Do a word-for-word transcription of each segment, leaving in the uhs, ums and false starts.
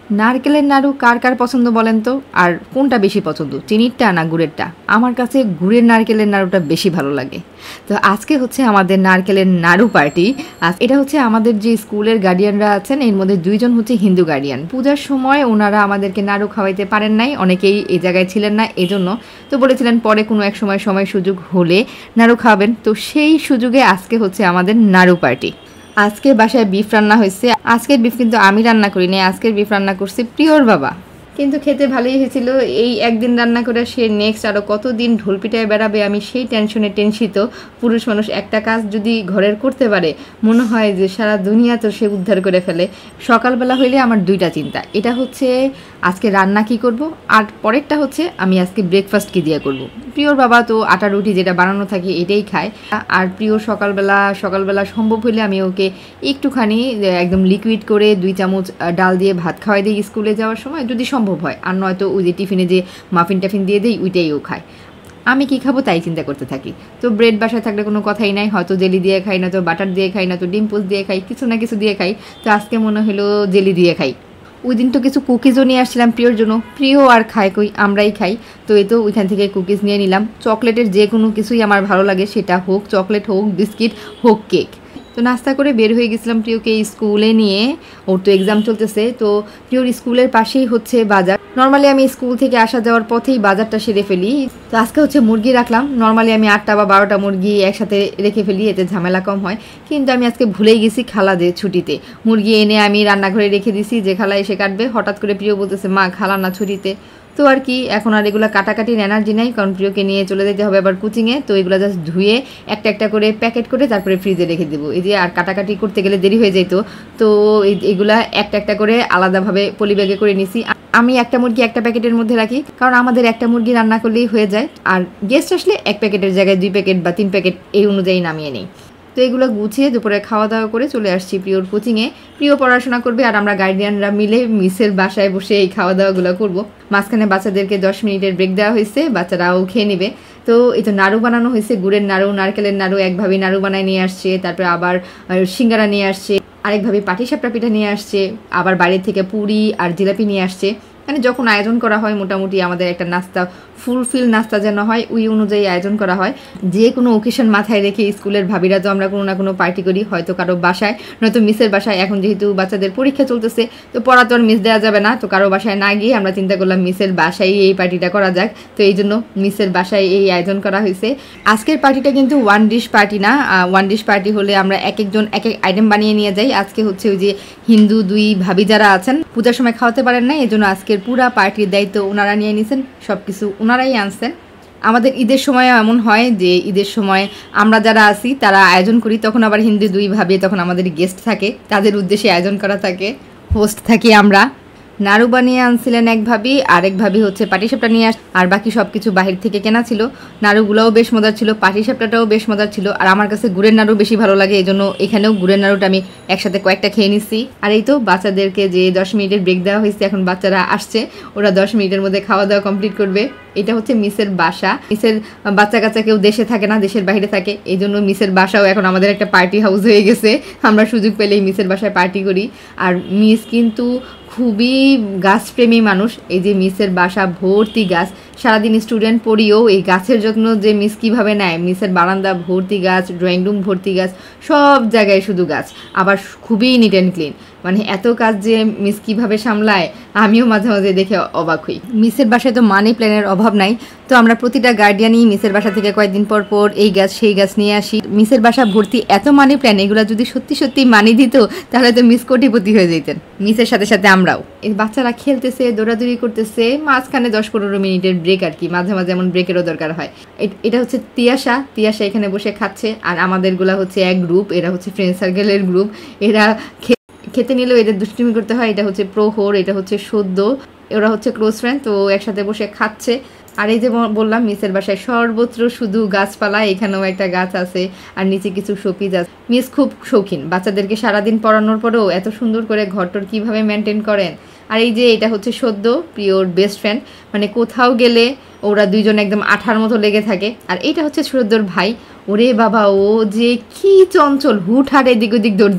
নারকেলের নাড়ু কার কার পছন্দ বলেন তো? আর কোনটা বেশি পছন্দ, চিনিরটা না গুড়েরটা? আমার কাছে গুড়ের নারকেলের নাড়ুটা বেশি ভালো লাগে। তো আজকে হচ্ছে আমাদের নারকেলের নাড়ু পার্টি। আর এটা হচ্ছে আমাদের যে স্কুলের গার্ডিয়ানরা আছেন, এর মধ্যে দুইজন হচ্ছে হিন্দু গার্ডিয়ান। পূজার সময় ওনারা আমাদেরকে নাড়ু খাওয়াইতে পারেন নাই, অনেকেই এই জায়গায় ছিলেন না এজন্য। তো বলেছিলেন পরে কোনো এক সময় সময় সুযোগ হলে নাড়ু খাওয়াবেন। তো সেই সুযোগে আজকে হচ্ছে আমাদের নাড়ু পার্টি। আজকে বাসায় বিফ রান্না হয়েছে। আজকের বিফ কিন্তু আমি রান্না করিনি, আজকের বিফ রান্না করছে প্রিয়র বাবা। কিন্তু খেতে ভালোই হয়েছিল। এই একদিন রান্না করে সে নেক্সট আরও কতদিন ঢোল পিটায় বেড়াবে, আমি সেই টেনশনে টেনশিত। পুরুষ মানুষ একটা কাজ যদি ঘরের করতে পারে, মনে হয় যে সারা দুনিয়া তো সে উদ্ধার করে ফেলে। সকালবেলা হইলে আমার দুইটা চিন্তা, এটা হচ্ছে আজকে রান্না কি করব, আর পরেরটা হচ্ছে আমি আজকে ব্রেকফাস্ট কি দিয়ে করব। প্রিয়র বাবা তো আটা রুটি যেটা বানানো থাকে এটাই খায়। আর প্রিয় সকালবেলা সকালবেলা সম্ভব হলে আমি ওকে একটুখানি একদম লিকুইড করে দুই চামচ ডাল দিয়ে ভাত খাওয়াই দিই স্কুলে যাওয়ার সময়, যদি সম্ভব হয়। আর নয়তো ওই যে টিফিনে যে মাফিন টাফিন দিয়ে দিই ওইটাই ও খায়। আমি কি খাবো তাই চিন্তা করতে থাকি। তো ব্রেড বাসায় থাকলে কোনো কথাই নাই, হয়তো জেলি দিয়ে খাই, না তো বাটার দিয়ে খাই, না তো ডিম পোস্ট দিয়ে খাই, কিছু না কিছু দিয়ে খাই। তো আজকে মনে হলো জেলি দিয়ে খাই। ওই দিন তো কিছু কুকিজও নিয়ে আসছিলাম প্রিয়র জন্য, প্রিয় আর খায় কই, আমরাই খাই। তো এই তো ওইখান থেকে কুকিজ নিয়ে নিলাম। চকলেটের যে কোনো কিছুই আমার ভালো লাগে, সেটা হোক চকলেট, হোক বিস্কিট, হোক কেক। তো নাস্তা করে বের হয়ে গেছিলাম প্রিয়কে স্কুলে নিয়ে। ওর তো এক্সাম চলতেছে। তো প্রিয়র স্কুলের পাশেই হচ্ছে বাজার। নর্মালি আমি স্কুল থেকে আসা যাওয়ার পথেই বাজারটা সেরে ফেলি। তো আজকে হচ্ছে মুরগি রাখলাম। নর্মালি আমি আটটা বা বারোটা মুরগি একসাথে রেখে ফেলি, এতে ঝামেলা কম হয়। কিন্তু আমি আজকে ভুলেই গেছি খালাদের ছুটিতে। মুরগি এনে আমি রান্নাঘরে রেখে দিছি, যে খালা এসে কাটবে। হঠাৎ করে প্রিয় বলতেছে মা খালা না ছুটিতে। তো আর কি, এখন আর এগুলো কাটাকাটির এনার্জি নাই, কারণ প্রিয়কে নিয়ে চলে যেতে হবে আবার কোচিংয়ে। তো এগুলো জাস্ট ধুয়ে একটা একটা করে প্যাকেট করে তারপরে ফ্রিজে রেখে দেবো। এই যে আর কাটাকাটি করতে গেলে দেরি হয়ে যেত। তো এগুলা একটা একটা করে আলাদাভাবে পলিব্যাগে করে নিছি। আমি একটা মুরগি একটা প্যাকেটের মধ্যে রাখি, কারণ আমাদের একটা মুরগি রান্না করলেই হয়ে যায়। আর গেস্ট আসলে এক প্যাকেটের জায়গায় দুই প্যাকেট বা তিন প্যাকেট এই অনুযায়ী নামিয়ে নিই। তো এগুলো গুছিয়ে দুপুরে খাওয়া দাওয়া করে চলে আসছি প্রিয়র কোচিংয়ে। প্রিয় পড়াশোনা করবে আর আমরা গার্ডিয়ানরা মিলে মিসের বাসায় বসে এই খাওয়া দাওয়াগুলো করব। মাঝখানে বাচ্চাদেরকে দশ মিনিটের ব্রেক দেওয়া হয়েছে, বাচ্চারাও খেয়ে নেবে। তো এই তো নাড়ু বানানো হয়েছে, গুড়ের নাড়ু, নারকেলের নাড়ু একভাবে নাড়ু বানায় নিয়ে আসছে। তারপরে আবার সিঙ্গারা নিয়ে আসছে, আরেকভাবে পাটিসাপটা পিঠা নিয়ে আসছে, আবার বাইরের থেকে পুরি আর জিলাপি নিয়ে আসছে। মানে যখন আয়োজন করা হয় মোটামুটি আমাদের একটা নাস্তা ফুলফিল নাস্তা যেন হয়, ওই অনুযায়ী আয়োজন করা হয়। যে কোনো ওকেশন মাথায় রেখে স্কুলের ভাবিরা তো আমরা কোনো না কোনো পার্টি করি, হয়তো কারো বাসায়, নয়তো মিসের বাসায়। এখন যেহেতু বাচ্চাদের পরীক্ষা চলতেছে, তো পড়া তো আর মিস দেওয়া যাবে না। তো কারো বাসায় না গিয়ে আমরা চিন্তা করলাম মিসের বাসায় এই পার্টিটা করা যাক। তো এই জন্য মিসের বাসায় এই আয়োজন করা হয়েছে। আজকের পার্টিটা কিন্তু ওয়ান ডিশ পার্টি না। ওয়ান ডিশ পার্টি হলে আমরা এক একজন এক এক আইটেম বানিয়ে নিয়ে যাই। আজকে হচ্ছে ওই যে হিন্দু দুই ভাবি যারা আছেন, পূজার সময় খাওয়াতে পারেন না, এই জন্য আজকের পুরা পার্টির দায়িত্ব ওনারা নিয়ে নিয়েছেন, সব কিছু ওনারাই আনছেন। আমাদের ঈদের সময় এমন হয় যে ঈদের সময় আমরা যারা আছি তারা আয়োজন করি, তখন আবার হিন্দু দুই ভাবে তখন আমাদের গেস্ট থাকে, তাদের উদ্দেশ্যে আয়োজন করা থাকে, হোস্ট থাকি আমরা। নাড়ু বানিয়ে আনছিলেন এক ভাবি, আরেক ভাবি হচ্ছে পাটিসাপটা নিয়ে আস, আর বাকি সব কিছু বাহির থেকে কেনা ছিল। নাড়ুগুলোও বেশ মজার ছিল, পাটিসাপটাটাও বেশ মজার ছিল। আর আমার কাছে গুড়ের নাড়ু বেশি ভালো লাগে, এই জন্য এখানেও গুড়ের নাড়ুটা আমি একসাথে কয়েকটা খেয়ে নিচ্ছি। আর এই তো বাচ্চাদেরকে যে দশ মিনিটের ব্রেক দেওয়া হয়েছে, এখন বাচ্চারা আসছে, ওরা দশ মিনিটের মধ্যে খাওয়া দাওয়া কমপ্লিট করবে। এটা হচ্ছে মিসের বাসা। মিসের বাচ্চা কাচ্চা কেউ দেশে থাকে না, দেশের বাইরে থাকে, এই জন্য মিসের বাসাও এখন আমাদের একটা পার্টি হাউস হয়ে গেছে। আমরা সুযোগ পেলেই মিসের বাসায় পার্টি করি। আর মিস কিন্তু খুবই গাছপ্রেমী মানুষ। এই যে মিসের বাসা ভর্তি গাছ, সারাদিন স্টুডেন্ট পড়িও এই গাছের যত্ন যে মিস কীভাবে নেয়। মিসের বারান্দা ভর্তি গাছ, ড্রয়িং রুম ভর্তি গাছ, সব জায়গায় শুধু গাছ, আবার খুবই নিট অ্যান্ড ক্লিন। মানে এত কাজ যে মিস কীভাবে সামলায় আমিও মাঝে মাঝে দেখে অবাক হই। মিসের বাসায় তো মানি প্ল্যানের অভাব নাই। তো আমরা প্রতিটা গার্ডিয়ানই মিসের বাসা থেকে কয়েকদিন পর পর এই গাছ সেই গাছ নিয়ে আসি। মিসের বাসা ভর্তি এত মানি প্ল্যান, এগুলো যদি সত্যি সত্যি মানি দিত তাহলে তো মিস কোটিপতি হয়ে যেতেন, মিসের সাথে সাথে আমরাও। এই বাচ্চারা খেলতেছে, দৌড়াদৌড়ি করতেছে, মাঝখানে দশ পনেরো মিনিটের ব্রেক আর কি, মাঝে মাঝে এমন ব্রেকেরও দরকার হয়। এটা হচ্ছে তিয়াশা, তিয়াশা এখানে বসে খাচ্ছে। আর আমাদেরগুলা হচ্ছে এক গ্রুপ, এরা হচ্ছে ফ্রেন্ড সার্কেলের গ্রুপ। এরা খেতে নিলেও এদের দুষ্টুমি করতে হয়। এটা হচ্ছে প্রহর, এটা হচ্ছে সদ্য, ওরা হচ্ছে ক্লোজ ফ্রেন্ড, তো একসাথে বসে খাচ্ছে। আর এই যে বললাম মিসের বাসায় সর্বত্র শুধু গাছপালা, এখানেও একটা গাছ আছে আর নিচে কিছু শোপিজ আছে। মিস খুব শৌখিন, বাচ্চাদেরকে সারাদিন পড়ানোর পরেও এত সুন্দর করে ঘরটর কীভাবে মেনটেন করেন। আর এই যে এটা হচ্ছে সদ্য প্রিয়র বেস্ট ফ্রেন্ড, মানে কোথাও গেলে ওরা দুইজন একদম আঠার মতো লেগে থাকে। আর এইটা হচ্ছে সদ্যর ভাই, ওরে বাবা ও যে কি চঞ্চল, হুটহাট এদিক ওদিক দৌড় দেয়।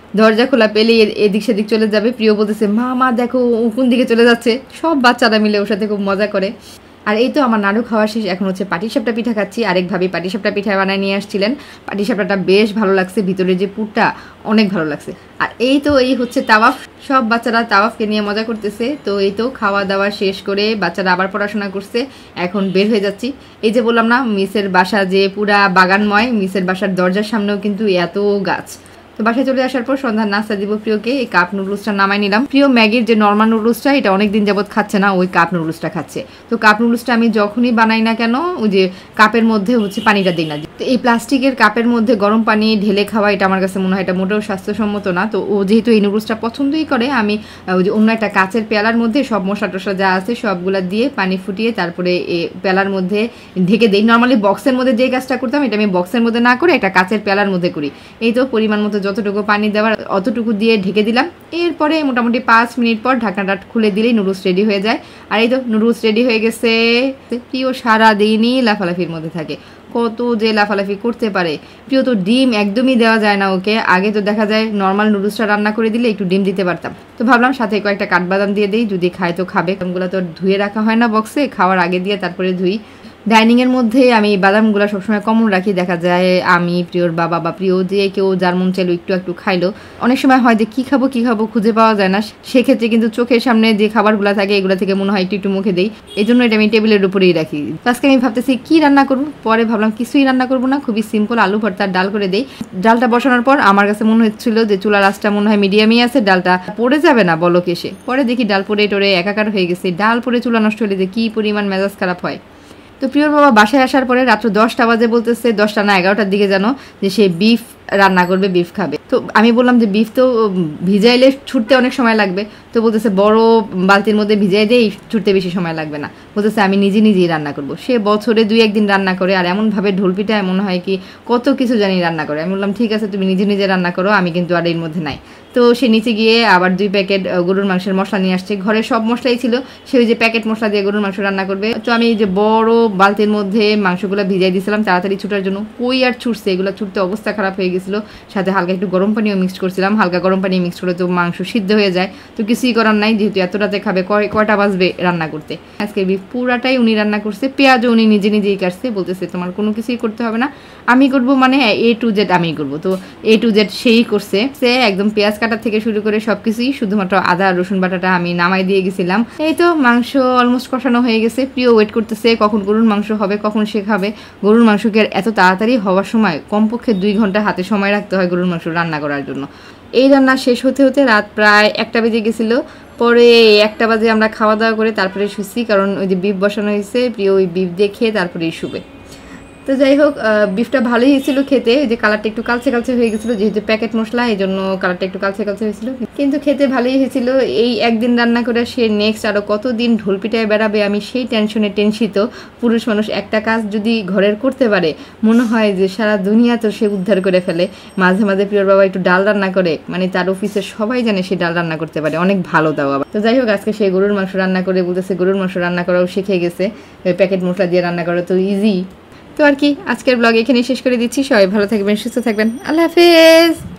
দরজা খোলা পেলেই এদিক সেদিক চলে যাবে। প্রিয় বলতেছে মা মা দেখো ও কোন দিকে চলে যাচ্ছে। সব বাচ্চারা মিলে ওর সাথে খুব মজা করে। আর এই তো আমার নাড়ু খাওয়া শেষ, এখন হচ্ছে পাটিসাপটা পিঠা খাচ্ছি। আরেকভাবে পাটিসাপটা পিঠা বানায় নিয়ে আসছিলেন। পাটিসাপটাটা বেশ ভালো লাগছে, ভিতরে যে পুরটা অনেক ভালো লাগছে। আর এই তো এই হচ্ছে তাওয়াফ, সব বাচ্চারা তাওয়াফকে নিয়ে মজা করতেছে। তো এই তো খাওয়া দাওয়া শেষ করে বাচ্চারা আবার পড়াশোনা করছে, এখন বের হয়ে যাচ্ছি। এই যে বললাম না মিসের বাসা যে পুরা বাগানময়, মিসের বাসার দরজার সামনেও কিন্তু এত গাছ। তো বাসায় চলে আসার পর সন্ধ্যার নাস্তা দিব প্রিয়কে। এই কাপ নুডলসটা নামাই নিলাম। প্রিয় ম্যাগির যে নর্মাল নুডলসটা এটা অনেকদিন যাবত খাচ্ছে না, ওই কাপ নুডলসটা খাচ্ছে। তো কাপ নুডলসটা আমি যখনই বানাই না কেন ওই যে কাপের মধ্যে হচ্ছে পানিটা দিই না। তো এই প্লাস্টিকের কাপের মধ্যে গরম পানি ঢেলে খাওয়া এটা আমার কাছে মনে হয় এটা মোটেও স্বাস্থ্যসম্মত না। তো ও যেহেতু এই নুডলসটা পছন্দই করে, আমি ওই যে অন্য একটা কাচের পেয়ালার মধ্যে সব মশলা টশলা যা আছে সবগুলা দিয়ে পানি ফুটিয়ে তারপরে এই পেয়ালার মধ্যে ঢেকে দিই। নর্মালি বক্সের মধ্যে যে কাজটা করতাম এটা আমি বক্সের মধ্যে না করে একটা কাচের পেয়ালার মধ্যে করি। এই তো পরিমাণ মতো যতটুকু পানি দেওয়ার অতটুকু দিয়ে ঢেকে দিলাম। এরপরে মোটামুটি পাঁচ মিনিট পর ঢাকনাটা খুলে দিলেই নুডলস রেডি হয়ে যায়। আর এই তো নুডলস রেডি হয়ে গেছে। প্রিয় সারাদিনই লাফালাফির মধ্যে থাকে, কত যে লাফালাফি করতে পারে। প্রিয় তো ডিম একদমই দেওয়া যায় না ওকে। আগে তো দেখা যায় নর্মাল নুডলসটা রান্না করে দিলে একটু ডিম দিতে পারতাম। তো ভাবলাম সাথে কয়েকটা কাঠবাদাম দিয়ে দিই, যদি খায় তো খাবে। ওগুলো তো ধুয়ে রাখা হয় না বক্সে, খাওয়ার আগে দিয়ে তারপরে ধুই। ডাইনিংয়ের মধ্যে আমি বাদামগুলো সবসময় কমন রাখি। দেখা যায় আমি প্রিয়র বাবা বা প্রিয় যে কেউ যার মন চাইলো একটু একটু খাইলো। অনেক সময় হয় যে কী খাবো কী খাবো খুঁজে পাওয়া যায় না, সেক্ষেত্রে কিন্তু চোখের সামনে যে খাবারগুলো থাকে এগুলো থেকে মনে হয় একটু একটু মুখে দেই। এই জন্য এটা আমি টেবিলের উপরেই রাখি। আজকে আমি ভাবতেছি কী রান্না করবো, পরে ভাবলাম কিছুই রান্না করবো না, খুবই সিম্পল আলু ভর্তা ডাল করে দেই। ডালটা বসানোর পর আমার কাছে মনে হচ্ছিল যে চুলার আঁচটা মনে হয় মিডিয়ামই আছে, ডালটা পড়ে যাবে না বলক এসে। পরে দেখি ডাল পড়ে টরে একাকার হয়ে গেছে। ডাল পরে চুলা নষ্ট হলে যে কী পরিমাণ মেজাজ খারাপ হয়। তো প্রিয়র বাবা বাসায় আসার পরে রাত্র দশটা বাজে বলতেছে, দশটা না এগারোটার দিকে যেন, যে সে বিফ রান্না করবে, বিফ খাবে। তো আমি বললাম যে বিফ তো ভিজাইলে ছুটতে অনেক সময় লাগবে। তো বলতেছে বড় বালতির মধ্যে ভিজাই দেই, ছুটতে বেশি সময় লাগবে না। বলতেছে আমি নিজে নিজেই রান্না করব। সে বছরে দুই একদিন রান্না করে, আর এমনভাবে ঢোল পিঠা এমন হয় কি কত কিছু জানি রান্না করে। আমি বললাম ঠিক আছে তুমি নিজে নিজে রান্না করো, আমি কিন্তু আর এর মধ্যে নাই। তো সে নিচে গিয়ে আবার দুই প্যাকেট গরুর মাংসের মশলা নিয়ে আসছে। ঘরে সব মশলাই ছিল, সে ওই যে প্যাকেট মশলা দিয়ে গরুর মাংস রান্না করবে। তো আমি এই যে বড় বালতির মধ্যে মাংসগুলো ভিজাই দিয়েছিলাম তাড়াতাড়ি ছুটার জন্য। কই আর ছুটছে, এগুলো ছুটতে অবস্থা খারাপ হয়ে গেছিলো। সাথে হালকা একটু গরম পানিও মিক্সড করছিলাম, হালকা গরম পানি মিক্সড করে তো মাংস সিদ্ধ হয়ে যায়। তো কিছুই করার নাই, যেহেতু এত রাতে খাবে, কয় কয়টা বাজবে রান্না করতে। আজকে বিফ পুরাটাই উনি রান্না করছে, পেঁয়াজও উনি নিজে নিজেই কাটছে। বলতেছে তোমার কোনো কিছুই করতে হবে না, আমি করবো, মানে এ টু জেড আমি করবো। তো এ টু জেড সেই করছে, সে একদম পেঁয়াজ কাটা থেকে শুরু করে সব কিছুই, শুধুমাত্র আদা রসুন বাটাটা আমি নামাই দিয়ে গেছিলাম। এই তো মাংস অলমোস্ট কষানো হয়ে গেছে। প্রিয় ওয়েট করতেছে কখন গরুর মাংস হবে, কখন সে খাবে। গরুর মাংসকে এত তাড়াতাড়ি হওয়ার সময় কমপক্ষে দুই ঘন্টা হাতে সময় রাখতে হয় গরুর মাংস রান্না করার জন্য। এই রান্না শেষ হতে হতে রাত প্রায় একটা বেজে গেছিল। পরে একটা বাজে আমরা খাওয়া দাওয়া করে তারপরে শুছি, কারণ ওই যে বিফ বসানো হয়েছে, প্রিয় ওই বিফ দিয়ে খেয়ে তারপরেই শুবে। তো যাই হোক বিফটা ভালোই হয়েছিল খেতে, যে কালারটা একটু কালচে কালচে হয়ে গেছিলো, যেহেতু প্যাকেট মশলা এই জন্য কালারটা একটু কালচে কালচে হয়েছিল, কিন্তু খেতে ভালোই হয়েছিল। এই একদিন রান্না করে সে নেক্সট আরও কতদিন ঢোলপিটায় বেড়াবে আমি সেই টেনশনে টেনশিত। পুরুষ মানুষ একটা কাজ যদি ঘরের করতে পারে মনে হয় যে সারা দুনিয়া তো সে উদ্ধার করে ফেলে। মাঝে মাঝে প্রিয়র বাবা একটু ডাল রান্না করে, মানে তার অফিসের সবাই জানে সে ডাল রান্না করতে পারে, অনেক ভালো দাও আবার। তো যাই হোক আজকে সে গরুর মাংস রান্না করে বলতেছে গরুর মাংস রান্না করাও শিখে গেছে, প্যাকেট মশলা দিয়ে রান্না করা তো ইজি। তো আর কি আজকের ব্লগ এখানেই শেষ করে দিচ্ছি। সবাই ভালো থাকবেন, সুস্থ থাকবেন, আল্লাহ হাফেজ।